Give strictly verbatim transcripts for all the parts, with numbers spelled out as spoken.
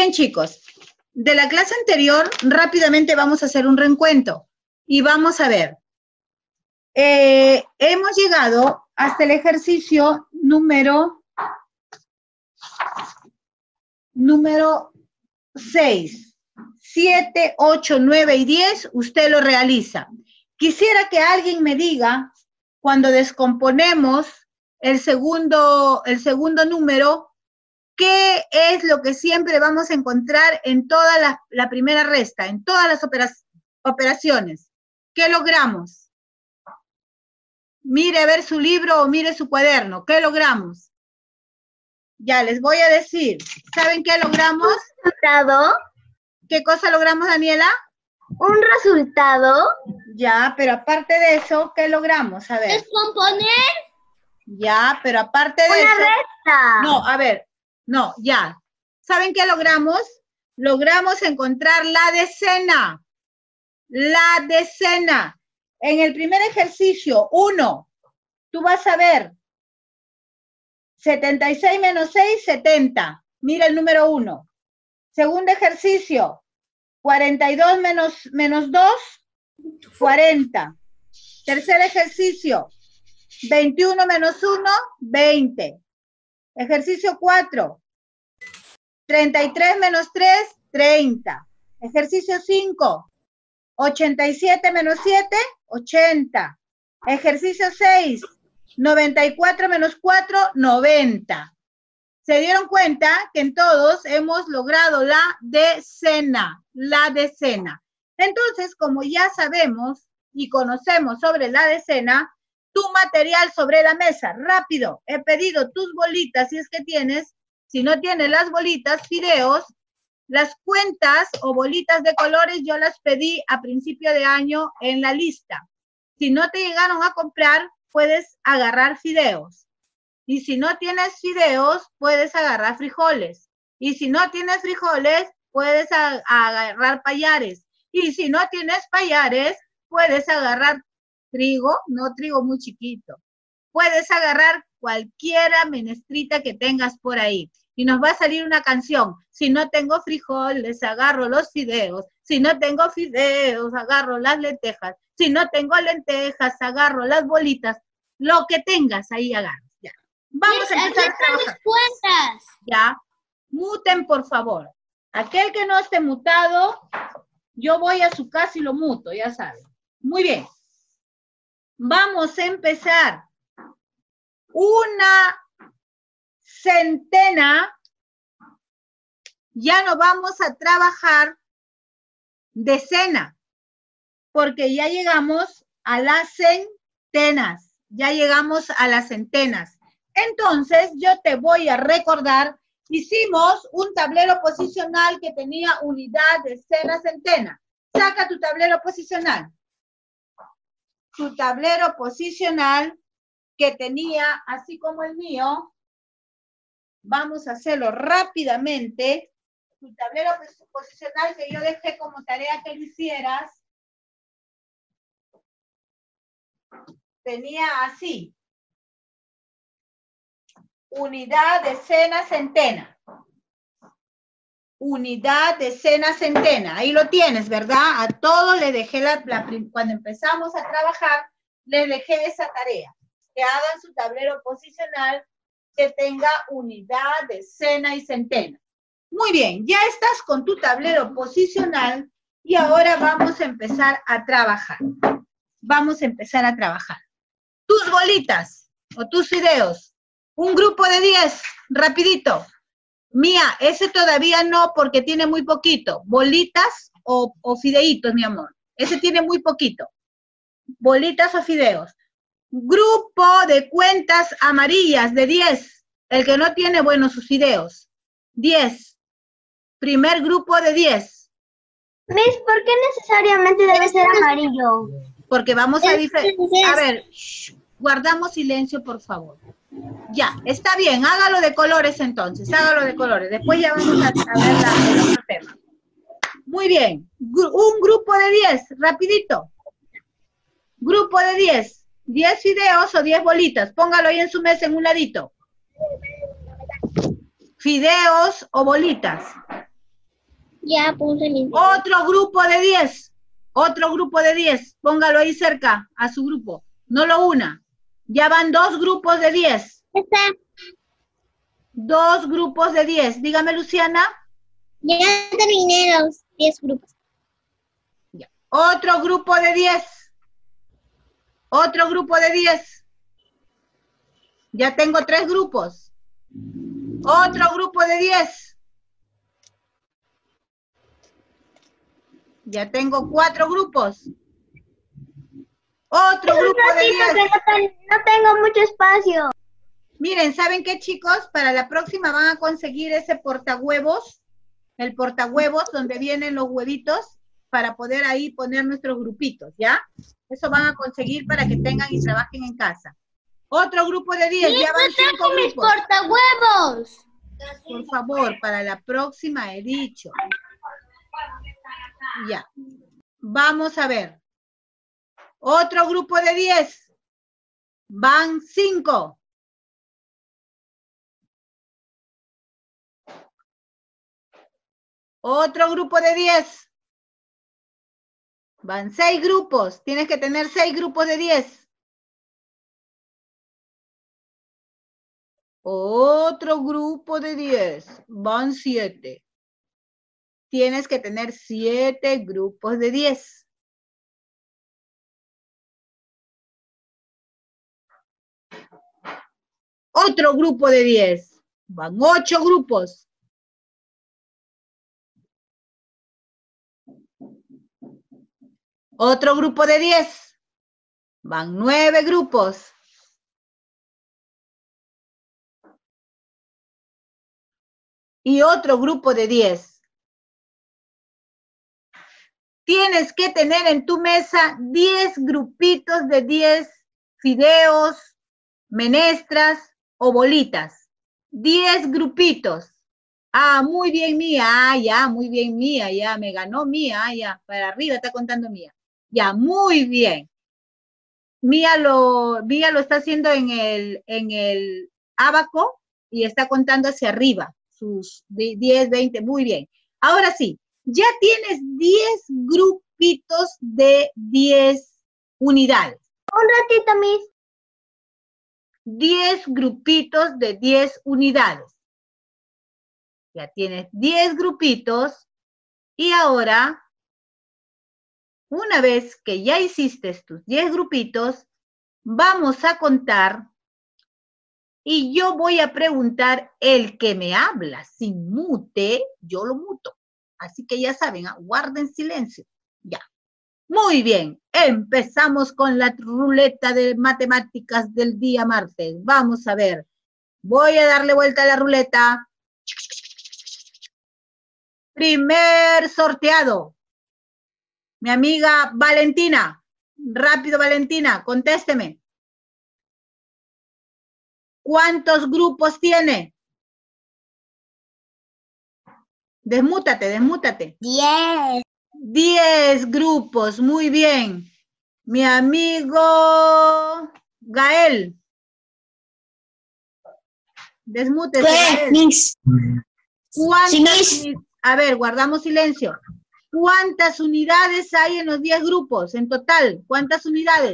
Bien, chicos, de la clase anterior rápidamente vamos a hacer un reencuentro y vamos a ver. Eh, hemos llegado hasta el ejercicio número, número seis. siete, ocho, nueve y diez, usted lo realiza. Quisiera que alguien me diga, cuando descomponemos el segundo, el segundo número, ¿qué es lo que siempre vamos a encontrar en toda la, la primera resta, en todas las opera, operaciones? ¿Qué logramos? Mire a ver su libro o mire su cuaderno. ¿Qué logramos? Ya les voy a decir. ¿Saben qué logramos? ¿Resultado? ¿Qué cosa logramos, Daniela? Un resultado. Ya, pero aparte de eso, ¿qué logramos? A ver. Descomponer. Ya, pero aparte de Una eso. recta. No, a ver. No, ya. ¿Saben qué logramos? Logramos encontrar la decena. La decena. En el primer ejercicio, uno, tú vas a ver setenta y seis menos seis, setenta. Mira el número uno. Segundo ejercicio, cuarenta y dos menos, menos dos, cuarenta. Tercer ejercicio, veintiuno menos uno, veinte. Ejercicio cuatro, treinta y tres menos tres, treinta. Ejercicio cinco, ochenta y siete menos siete, ochenta. Ejercicio seis, noventa y cuatro menos cuatro, noventa. ¿Se dieron cuenta que en todos hemos logrado la decena? La decena. Entonces, como ya sabemos y conocemos sobre la decena, tu material sobre la mesa, rápido, he pedido tus bolitas, si es que tienes, si no tienes las bolitas, fideos, las cuentas o bolitas de colores yo las pedí a principio de año en la lista. Si no te llegaron a comprar, puedes agarrar fideos. Y si no tienes fideos, puedes agarrar frijoles. Y si no tienes frijoles, puedes a, a agarrar payares. Y si no tienes payares, puedes agarrar trigo, no trigo muy chiquito. Puedes agarrar cualquiera menestrita que tengas por ahí. Y nos va a salir una canción. Si no tengo frijoles, agarro los fideos. Si no tengo fideos, agarro las lentejas. Si no tengo lentejas, agarro las bolitas. Lo que tengas, ahí agarras. Ya. Vamos a empezar a trabajar. Cuentas. Ya. Muten, por favor. Aquel que no esté mutado, yo voy a su casa y lo muto, ya saben. Muy bien. Vamos a empezar. Una centena, ya no vamos a trabajar decena, porque ya llegamos a las centenas, ya llegamos a las centenas. Entonces, yo te voy a recordar, hicimos un tablero posicional que tenía unidad, decena, centena. Saca tu tablero posicional. Tu tablero posicional que tenía, así como el mío, vamos a hacerlo rápidamente. Tu tablero posicional que yo dejé como tarea que lo hicieras, tenía así. Unidad, decena, centena. Unidad, decena, centena. Ahí lo tienes, ¿verdad? A todos les dejé, la, la, cuando empezamos a trabajar, les dejé esa tarea. Que hagan su tablero posicional que tenga unidad, decena y centena. Muy bien, ya estás con tu tablero posicional y ahora vamos a empezar a trabajar. Vamos a empezar a trabajar. Tus bolitas o tus fideos. Un grupo de diez, rapidito. Mía, ese todavía no porque tiene muy poquito. Bolitas o, o fideitos, mi amor. Ese tiene muy poquito. Bolitas o fideos. Grupo de cuentas amarillas de diez. El que no tiene, bueno, sus fideos. diez. Primer grupo de diez. Miss, ¿por qué necesariamente debe ser amarillo? Porque vamos a diferenciar. A ver, shh, guardamos silencio, por favor. Ya, está bien, hágalo de colores entonces, hágalo de colores. Después ya vamos a, a ver la, el otro tema. Muy bien, Gru un grupo de diez, rapidito. Grupo de diez. diez fideos o diez bolitas. Póngalo ahí en su mesa en un ladito. Fideos o bolitas. Ya puse mi. Otro grupo de diez. Otro grupo de diez. Póngalo ahí cerca a su grupo. No lo una. Ya van dos grupos de diez. Está. Dos grupos de diez. Dígame, Luciana. Ya terminé los diez grupos. Ya. Otro grupo de diez. Otro grupo de diez. Ya tengo tres grupos. Otro grupo de diez. Ya tengo cuatro grupos. Otro Es un grupo de ratito diez. que no, ten- no tengo mucho espacio. Miren, ¿saben qué, chicos? Para la próxima van a conseguir ese portahuevos, el portahuevos donde vienen los huevitos para poder ahí poner nuestros grupitos, ¿ya? Eso van a conseguir para que tengan y trabajen en casa. Otro grupo de diez, ya van cinco mis grupos. portahuevos. Por favor, para la próxima he dicho. Ya. Vamos a ver. Otro grupo de diez. Van cinco. Otro grupo de diez. Van seis grupos. Tienes que tener seis grupos de diez. Otro grupo de diez. Van siete. Tienes que tener siete grupos de diez. Otro grupo de diez. Van ocho grupos. Otro grupo de diez. Van nueve grupos. Y otro grupo de diez. Tienes que tener en tu mesa diez grupitos de diez fideos, menestras o bolitas. diez grupitos. Ah, muy bien, Mía. Ah, ya, muy bien, Mía. Ya, me ganó Mía. Ah, ya, para arriba está contando Mía. Ya, muy bien. Mía lo, Mía lo está haciendo en el, en el abaco y está contando hacia arriba. Sus diez, veinte, muy bien. Ahora sí, ya tienes diez grupitos de diez unidades. Un ratito, mis. diez grupitos de diez unidades. Ya tienes diez grupitos y ahora, una vez que ya hiciste tus diez grupitos, vamos a contar y yo voy a preguntar el que me habla. Sin mute, yo lo muto. Así que ya saben, ¿eh? Guarden silencio. Ya. Muy bien. Empezamos con la ruleta de matemáticas del día martes. Vamos a ver. Voy a darle vuelta a la ruleta. Primer sorteado. Mi amiga Valentina. Rápido, Valentina, contésteme. ¿Cuántos grupos tiene? Desmútate, desmútate. Diez. Diez grupos, muy bien. Mi amigo Gael. Desmútese, Gael. Miss. ¿Cuántas Sí, uni- A ver, guardamos silencio. ¿Cuántas unidades hay en los diez grupos en total? ¿Cuántas unidades?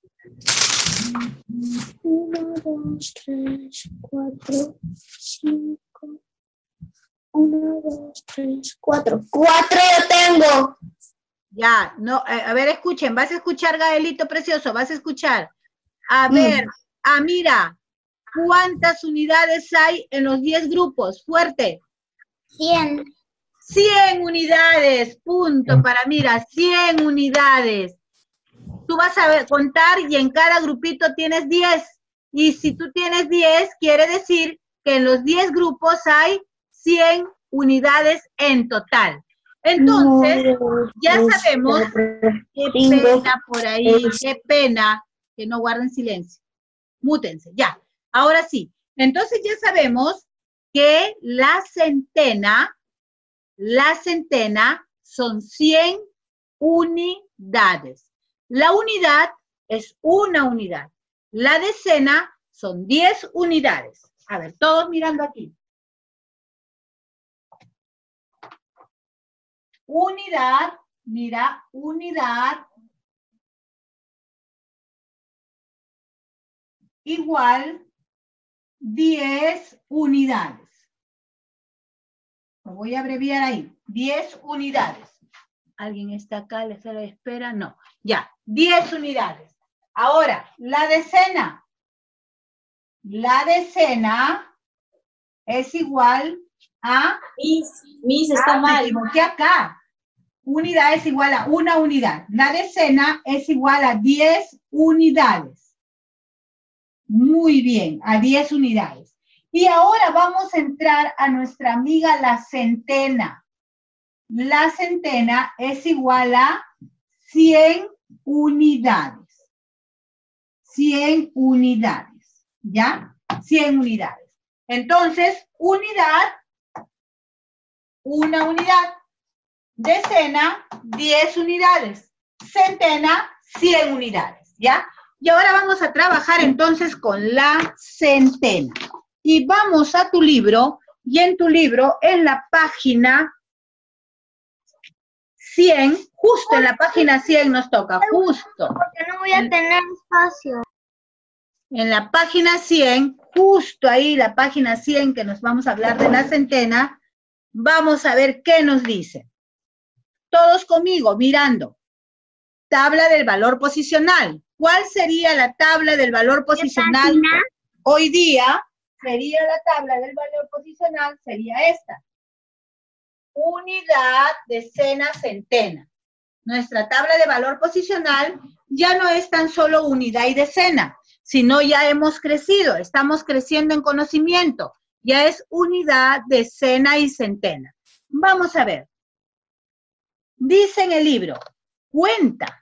Uno, dos, tres, cuatro, cinco. Uno, dos, tres, cuatro. Cuatro yo tengo. Ya, no, eh, a ver, escuchen, vas a escuchar, Gaelito precioso, vas a escuchar. A ver, ah, mira, ¿cuántas unidades hay en los diez grupos? Fuerte. Cien. cien unidades, punto para Mira, cien unidades. Tú vas a ver, contar y en cada grupito tienes diez. Y si tú tienes diez, quiere decir que en los diez grupos hay cien unidades en total. Entonces, ya sabemos, qué pena por ahí, qué pena que no guarden silencio. Mútense, ya. Ahora sí. Entonces ya sabemos que la centena, la centena son cien unidades. La unidad es una unidad. La decena son diez unidades. A ver, todos mirando aquí. unidad, mira, unidad igual diez unidades. Lo voy a abreviar ahí, diez unidades. ¿Alguien está acá? ¿Le sale de espera? No. Ya, diez unidades. Ahora, la decena. La decena es igual a... Miss, Miss, está ah, me mal. equivoqué acá. Unidad es igual a una unidad. La decena es igual a diez unidades. Muy bien, a diez unidades. Y ahora vamos a entrar a nuestra amiga la centena. La centena es igual a cien unidades. cien unidades, ¿ya? cien unidades. Entonces, unidad, una unidad. Decena, diez unidades. Centena, cien unidades, ¿ya? Y ahora vamos a trabajar entonces con la centena. Y vamos a tu libro, y en tu libro, en la página cien, justo en la página cien nos toca, justo. Porque no voy a tener espacio. En la página cien, justo ahí, la página cien, que nos vamos a hablar de la centena, vamos a ver qué nos dice. Todos conmigo, mirando. Tabla del valor posicional. ¿Cuál sería la tabla del valor posicional? Hoy día sería la tabla del valor posicional, sería esta. Unidad, decena, centena. Nuestra tabla de valor posicional ya no es tan solo unidad y decena, sino ya hemos crecido, estamos creciendo en conocimiento. Ya es unidad, decena y centena. Vamos a ver. Dice en el libro, cuenta.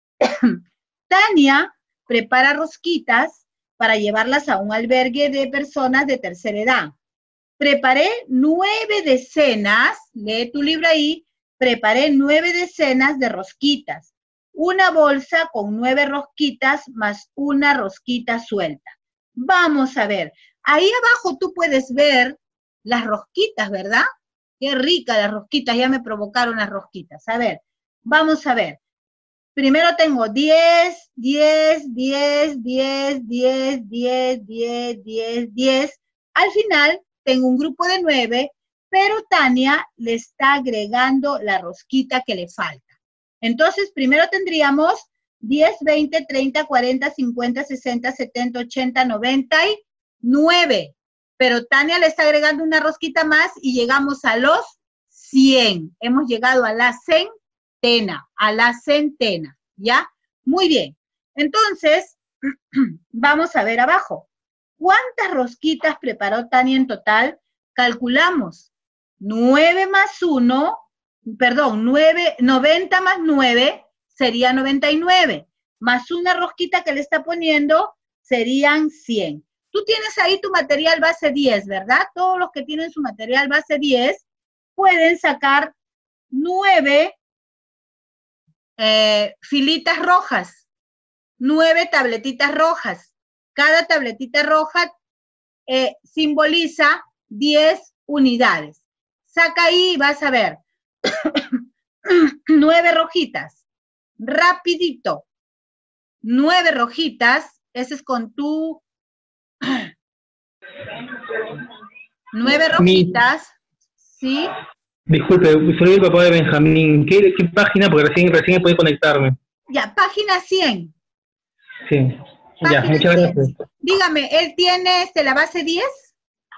Tania prepara rosquitas para llevarlas a un albergue de personas de tercera edad. Preparé nueve decenas, lee tu libro ahí, preparé nueve decenas de rosquitas. Una bolsa con nueve rosquitas más una rosquita suelta. Vamos a ver, ahí abajo tú puedes ver las rosquitas, ¿verdad? Qué rica las rosquitas, ya me provocaron las rosquitas. A ver, vamos a ver. Primero tengo diez, diez, diez, diez, diez, diez, diez, diez, diez. Al final tengo un grupo de nueve, pero Tania le está agregando la rosquita que le falta. Entonces, primero tendríamos diez, veinte, treinta, cuarenta, cincuenta, sesenta, setenta, ochenta, noventa y nueve. Pero Tania le está agregando una rosquita más y llegamos a los cien. Hemos llegado a la centena, a la centena, ¿ya? Muy bien. Entonces, vamos a ver abajo. ¿Cuántas rosquitas preparó Tania en total? Calculamos. nueve más uno, perdón, nueve, noventa más nueve sería noventa y nueve. Más una rosquita que le está poniendo serían cien. Tú tienes ahí tu material base diez, ¿verdad? Todos los que tienen su material base diez pueden sacar nueve eh, filitas rojas, nueve tabletitas rojas. Cada tabletita roja eh, simboliza diez unidades. Saca ahí y vas a ver. Nueve rojitas. Rapidito. Nueve rojitas. Ese es con tu... Nueve rojitas. ¿Sí? Disculpe, soy el papá de Benjamín. ¿Qué, qué página? Porque recién, recién pude conectarme. Ya, página cien. Sí. Página ya, muchas cien. gracias. Dígame, ¿él tiene este, la base diez?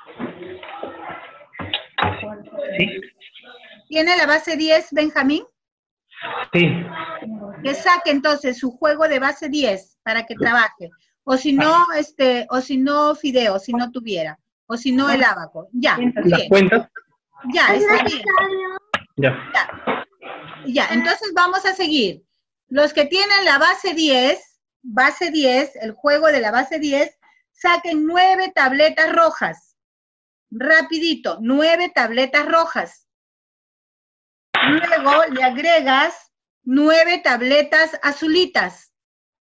Sí. ¿Tiene la base diez, Benjamín? Sí. Que saque entonces su juego de base diez para que trabaje. O si no, este, o si no, Fideo, si no tuviera. O si no, el ábaco. Ya. ¿Las Bien. cuentas? Ya, está bien. Ya. Ya. Ya, entonces vamos a seguir. Los que tienen la base diez, base diez, el juego de la base diez, saquen nueve tabletas rojas. Rapidito, nueve tabletas rojas. Luego le agregas nueve tabletas azulitas.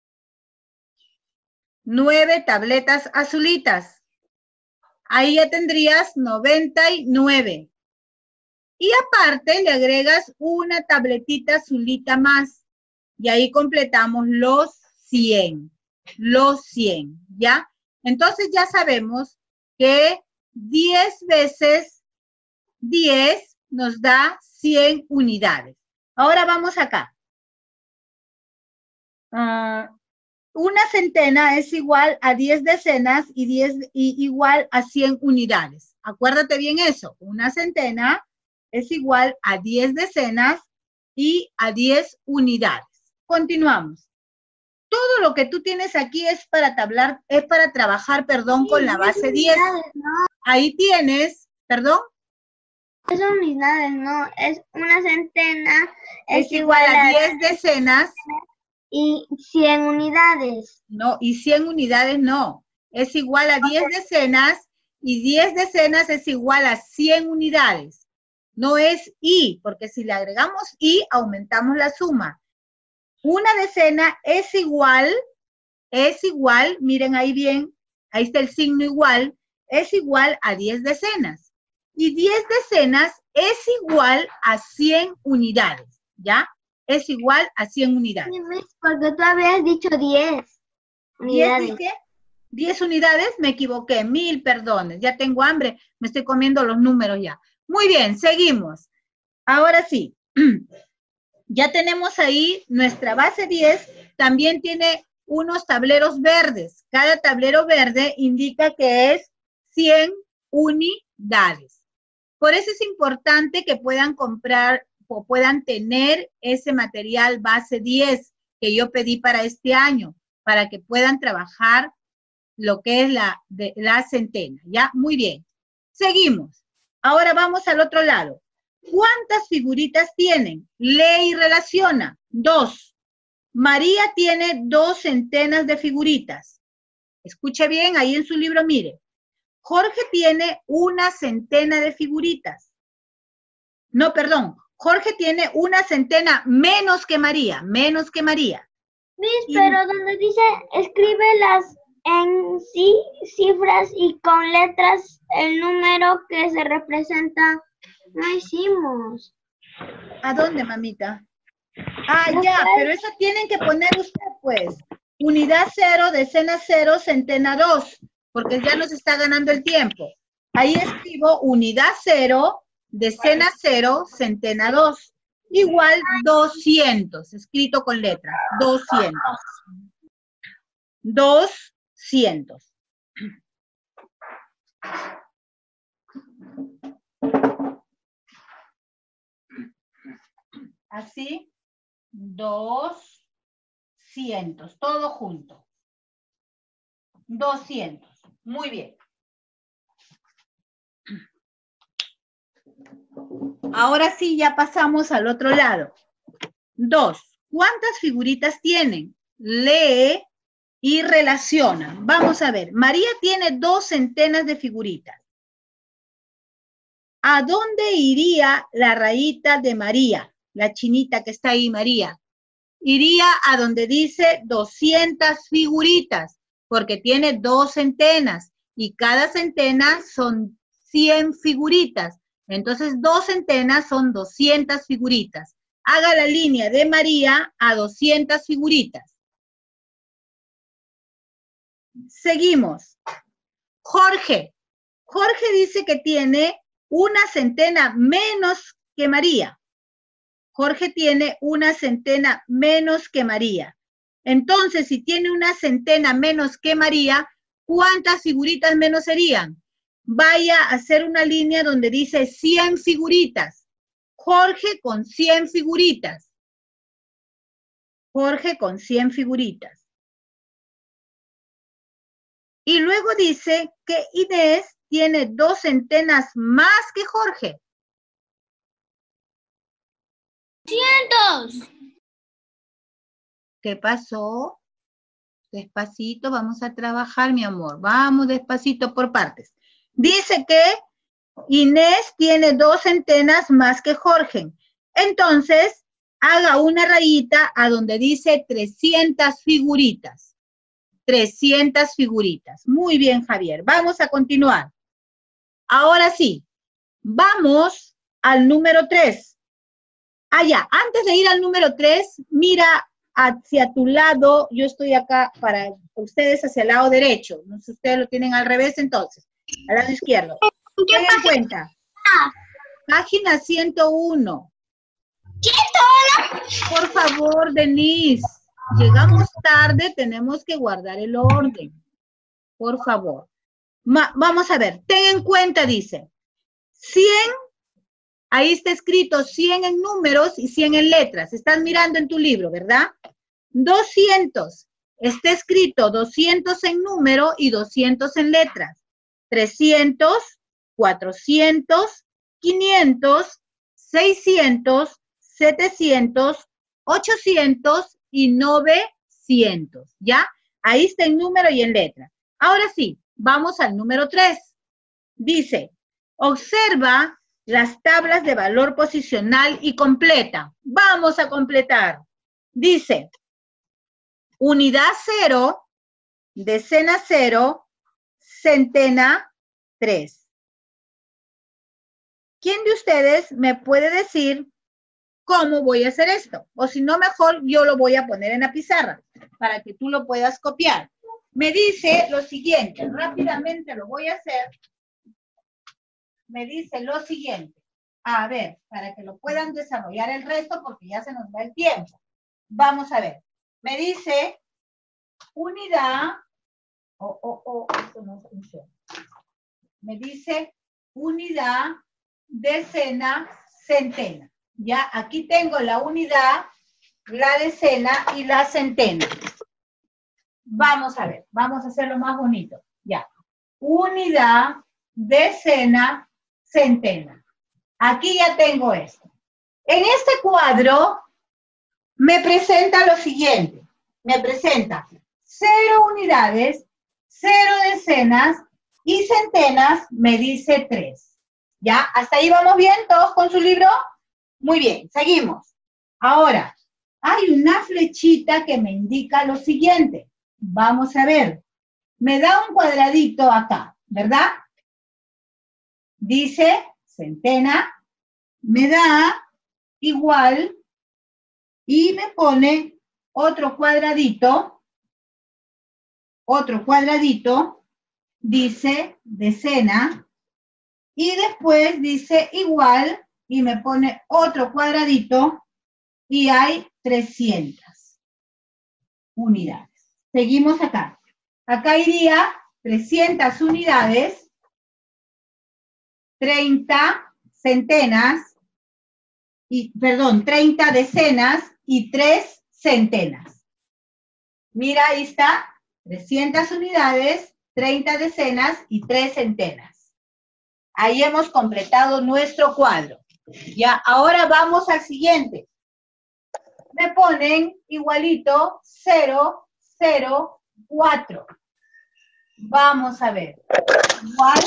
Nueve tabletas azulitas. Ahí ya tendrías noventa y nueve. Y aparte le agregas una tabletita azulita más. Y ahí completamos los cien. Los cien, ¿ya? Entonces ya sabemos que diez veces diez nos da cien unidades. Ahora vamos acá. Uh, una centena es igual a diez decenas y, diez, y igual a cien unidades. Acuérdate bien eso. Una centena es igual a diez decenas y a diez unidades. Continuamos. Todo lo que tú tienes aquí es para tablar, es para trabajar, perdón, sí, con la base diez. ¿No? Ahí tienes, perdón. Es unidades, no, es una centena. Es, es igual, igual a diez decenas. Y cien unidades. No, y cien unidades no. Es igual a diez decenas y diez decenas es igual a cien unidades. No es y, porque si le agregamos y, aumentamos la suma. Una decena es igual, es igual, miren ahí bien, ahí está el signo igual, es igual a diez decenas. Y diez decenas es igual a cien unidades, ¿ya? Es igual a cien unidades. Sí, porque tú habías dicho diez unidades. ¿diez dije? ¿diez unidades? Me equivoqué, mil perdones, ya tengo hambre, me estoy comiendo los números ya. Muy bien, seguimos. Ahora sí. Ya tenemos ahí nuestra base diez, también tiene unos tableros verdes. Cada tablero verde indica que es cien unidades. Por eso es importante que puedan comprar o puedan tener ese material base diez que yo pedí para este año, para que puedan trabajar lo que es la, de, la centena. ¿Ya? Muy bien. Seguimos. Ahora vamos al otro lado. ¿Cuántas figuritas tienen? Lee y relaciona. Dos. María tiene dos centenas de figuritas. Escuche bien, ahí en su libro, mire. Jorge tiene una centena de figuritas. No, perdón. Jorge tiene una centena menos que María, menos que María. Miss, y... pero donde dice, escríbelas en sí, cifras y con letras el número que se representa. No hicimos. ¿A dónde, mamita? Ah, ya, pero eso tienen que poner usted, pues. Unidad cero, decena cero, centena dos, porque ya nos está ganando el tiempo. Ahí escribo unidad cero, decena cero, centena dos. Igual doscientos, escrito con letras, doscientos. doscientos. Así, doscientos, todo junto. doscientos, muy bien. Ahora sí, ya pasamos al otro lado. Dos, ¿cuántas figuritas tienen? Lee y relaciona. Vamos a ver, María tiene dos centenas de figuritas. ¿A dónde iría la rayita de María? La chinita que está ahí, María. Iría a donde dice doscientas figuritas, porque tiene dos centenas y cada centena son cien figuritas. Entonces, dos centenas son doscientas figuritas. Haga la línea de María a doscientas figuritas. Seguimos. Jorge. Jorge dice que tiene una centena menos que María. Jorge tiene una centena menos que María. Entonces, si tiene una centena menos que María, ¿cuántas figuritas menos serían? Vaya a hacer una línea donde dice cien figuritas. Jorge con cien figuritas. Jorge con cien figuritas. Y luego dice que Inés tiene dos centenas más que Jorge. ¡Cientos! ¿Qué pasó? Despacito, vamos a trabajar, mi amor. Vamos despacito por partes. Dice que Inés tiene dos centenas más que Jorge. Entonces, haga una rayita a donde dice trescientas figuritas. trescientas figuritas. Muy bien, Javier. Vamos a continuar. Ahora sí, vamos al número tres. Ah, ya, antes de ir al número tres, mira hacia tu lado, yo estoy acá para ustedes hacia el lado derecho. No sé si ustedes lo tienen al revés entonces, al lado izquierdo. Tengan cuenta. Página ciento uno. ¿ciento uno? Por favor, Denise, llegamos tarde, tenemos que guardar el orden. Por favor. Ma- vamos a ver, ten en cuenta, dice, cien, ahí está escrito cien en números y cien en letras. Estás mirando en tu libro, ¿verdad? doscientos, está escrito doscientos en número y doscientos en letras. trescientos, cuatrocientos, quinientos, seiscientos, setecientos, ochocientos y novecientos, ¿ya? Ahí está en número y en letra. Ahora sí, vamos al número tres. Dice, observa las tablas de valor posicional y completa. Vamos a completar. Dice, unidad cero, decena cero, centena tres. ¿Quién de ustedes me puede decir cómo voy a hacer esto? O si no, mejor yo lo voy a poner en la pizarra para que tú lo puedas copiar. Me dice lo siguiente, rápidamente lo voy a hacer. Me dice lo siguiente. A ver, para que lo puedan desarrollar el resto porque ya se nos va el tiempo. Vamos a ver. Me dice unidad, oh, oh, oh, esto no funciona. Me dice unidad, decena, centena. Ya, aquí tengo la unidad, la decena y la centena. Vamos a ver, vamos a hacerlo más bonito. Ya. Unidad, decena, centena. Aquí ya tengo esto. En este cuadro me presenta lo siguiente. Me presenta cero unidades, cero decenas y centenas me dice tres. ¿Ya? ¿Hasta ahí vamos bien? ¿Todos con su libro? Muy bien, seguimos. Ahora, hay una flechita que me indica lo siguiente. Vamos a ver. Me da un cuadradito acá, ¿verdad? Dice centena, me da igual y me pone otro cuadradito, otro cuadradito, dice decena y después dice igual y me pone otro cuadradito y hay trescientas unidades. Seguimos acá. Acá iría trescientas unidades, treinta centenas, y, perdón, treinta decenas y tres centenas. Mira, ahí está, trescientas unidades, treinta decenas y tres centenas. Ahí hemos completado nuestro cuadro. Ya, ahora vamos al siguiente. Me ponen igualito cero, cero, cuatro. Vamos a ver. Igual.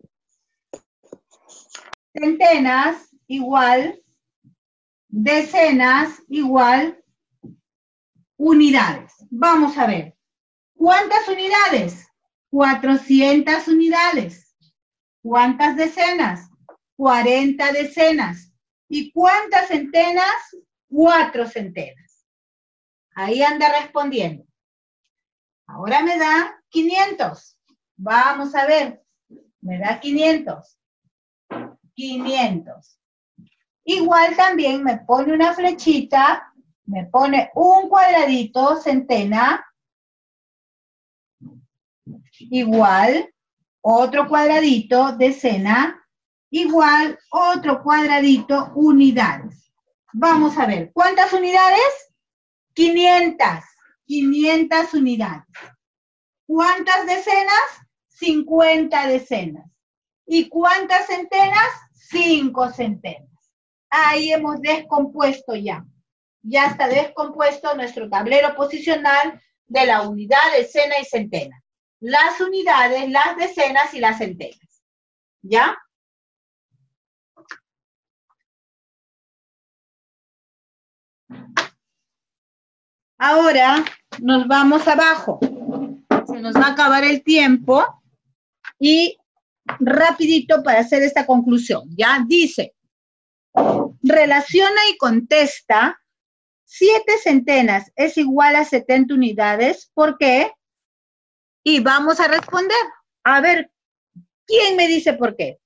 Centenas, igual. Decenas, igual. Unidades. Vamos a ver. ¿Cuántas unidades? cuatrocientas unidades. ¿Cuántas decenas? cuarenta decenas. ¿Y cuántas centenas? Cuatro centenas. Ahí anda respondiendo. Ahora me da quinientos. Vamos a ver. Me da quinientos. quinientos. Igual también me pone una flechita, me pone un cuadradito, centena. Igual, otro cuadradito, decena. Igual, otro cuadradito, unidades. Vamos a ver, ¿cuántas unidades? quinientas. quinientas unidades. ¿Cuántas decenas? cincuenta decenas. ¿Y cuántas centenas? cinco centenas. Ahí hemos descompuesto ya. Ya está descompuesto nuestro tablero posicional de la unidad, decena y centena. Las unidades, las decenas y las centenas. ¿Ya? Ahora nos vamos abajo. Se nos va a acabar el tiempo y rapidito para hacer esta conclusión. Ya dice, relaciona y contesta, siete centenas es igual a setenta unidades. ¿Por qué? Y vamos a responder. A ver, ¿quién me dice por qué?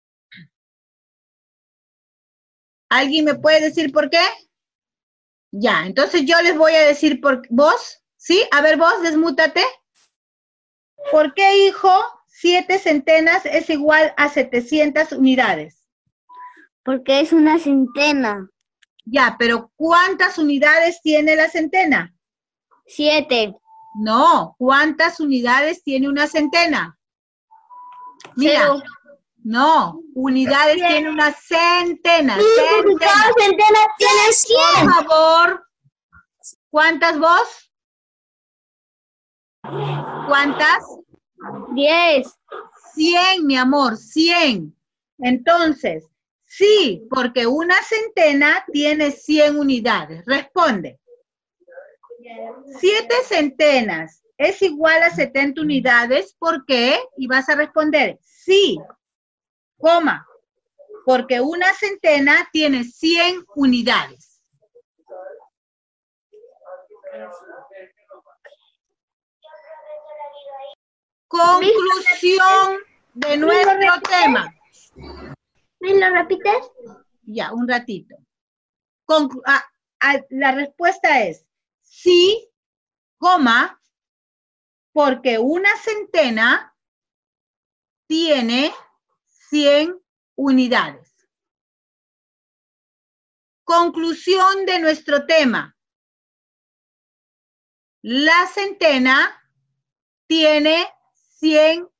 ¿Alguien me puede decir por qué? Ya, entonces yo les voy a decir por vos, ¿sí? A ver, vos, desmútate. ¿Por qué, hijo, siete centenas es igual a setecientas unidades? Porque es una centena. Ya, pero ¿cuántas unidades tiene la centena? Siete. No, ¿cuántas unidades tiene una centena? Mira, Cero. no, unidades Cien. tiene una centena. Sí, porque cada Centena. centena tiene cien. Por favor, ¿cuántas vos? ¿Cuántas? Diez. Cien, mi amor, cien. Entonces, sí, porque una centena tiene cien unidades. Responde. Siete centenas es igual a setenta unidades. ¿Por qué? Y vas a responder, sí, coma, porque una centena tiene cien unidades. Conclusión de nuestro tema. ¿Me lo repites? Ya, un ratito. Conclu ah, ah, la respuesta es sí, coma, porque una centena tiene cien unidades. Conclusión de nuestro tema. La centena tiene cien